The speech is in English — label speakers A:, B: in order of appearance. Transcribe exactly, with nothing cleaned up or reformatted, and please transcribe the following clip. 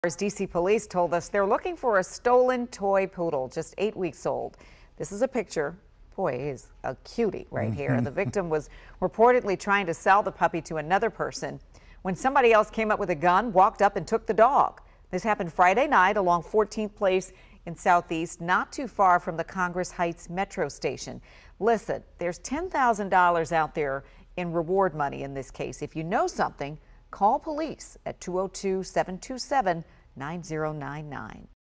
A: D C police told us they're looking for a stolen toy poodle, just eight weeks old. This is a picture. Boy, he's a cutie right here. The victim was reportedly trying to sell the puppy to another person when somebody else came up with a gun, walked up and took the dog. This happened Friday night along fourteenth Place in Southeast, not too far from the Congress Heights Metro Station. Listen, there's ten thousand dollars out there in reward money in this case. If you know something, call police at two oh two, seven two seven, nine oh nine nine.